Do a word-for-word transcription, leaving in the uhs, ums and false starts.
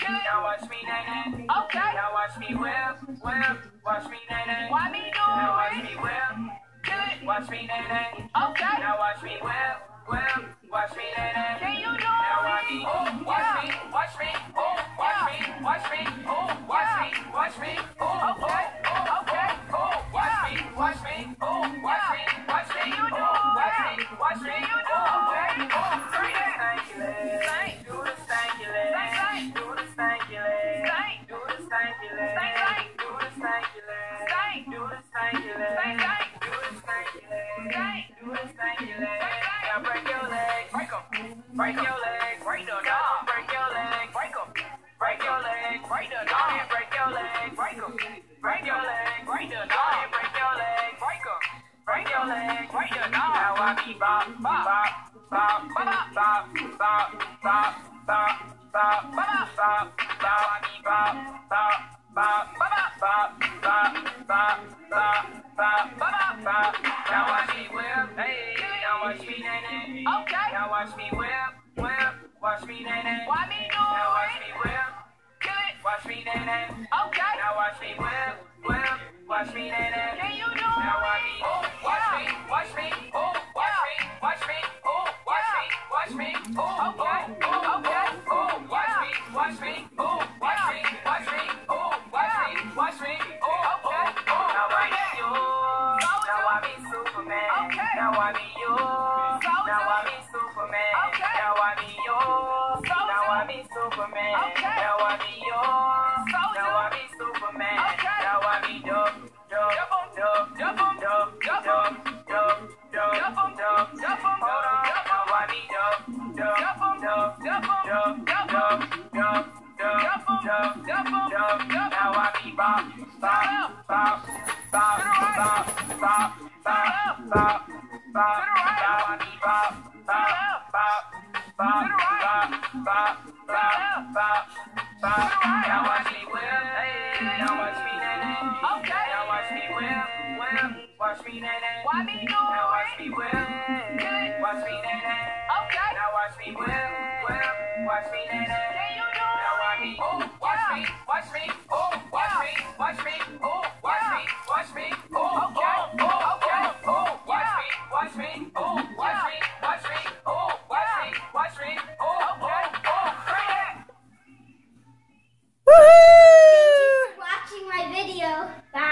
Now watch me, Nae Nae. Okay. Now watch me whip, whip. Watch me, Nae Nae. Why me do it? Now watch me whip. Kill it. Watch me, Nae Nae. Okay. Now watch me whip, whip. Watch me, Nae Nae. Can you do it? Now watch me. Oh, watch me, watch me. Oh, watch me, watch me. Oh, watch me, watch me. Oh, okay. Oh, okay. Oh, watch me, watch me. Oh, watch me, watch me. You do it. Watch me, watch me. You do it. Okay. Oh, three it. Thank you, lady. Do the stanky leg. Do the stanky leg. Do the stanky leg. Do the stanky leg. Do the stanky leg. Do the stanky leg. Do the stanky leg. Now break your legs. Break them. Break your legs. Break the dog. Break your legs. Break them. Break your legs. Break the dog. Break your legs. Break them. Break your legs. Break the dog. Break your legs. Break them. Break your legs. Break the dog. Now I be bop, bop, bop, bop, bop, bop, bop, bop, bop, bop, bop, bop, bop, I be bop, bop, bop, bop, bop, bop, bop, bop, bop, bop, bop. Now watch me whip, hey. Now watch me, Nae Nae. Okay. Now watch me whip, whip. Watch me, Nae Nae. Why me do it? Now watch me whip. Kill it. Watch me, Nae Nae. Okay. Now watch me whip, whip. Watch me, Nae Nae. Can you do it? Now watch me. Oh, watch me, watch me. Oh, watch me, watch me. Oh, watch me, watch me. Oh, okay. Oh, okay. Oh, watch me, watch me. Oh, watch me, watch me. Oh, watch me, watch me. Oh, okay. Now I be you. Now I be Superman. Okay. Now I be you. Now I be Superman. Okay. Now I be you. Now I be Superman. Okay. Now I be you. Now I be Superman. Okay. Now I be dub, dub, dub, dub, dub, dub, dub, dub, dub, dub, dub. Hold on. Now I be dub, dub, dub, dub, dub, dub, dub, dub, dub, dub, dub. Now I be bop, bop, bop, bop, bop, bop, bop, bop, bop. Now I be bop, bop, bop, bop, bop, bop, bop, bop, bop. Now watch me whip, hey. Now watch me, Nae Nae. Okay. Now watch me whip, whip. Watch me, Nae Nae. Why me do it? Now watch me whip, watch me, Nae Nae. Okay. Now watch me whip, whip. Watch me, Nae Nae. Can you do it? Now watch me. Oh, watch me, watch me. Oh, watch me, watch me. Oh, watch me, watch me. Oh, okay. Oh, okay. Oh, watch me, watch me. Oh, watch me, watch me. Oh, watch me, watch me. Oh, okay. Oh, bring it. Thank you for watching my video. Bye.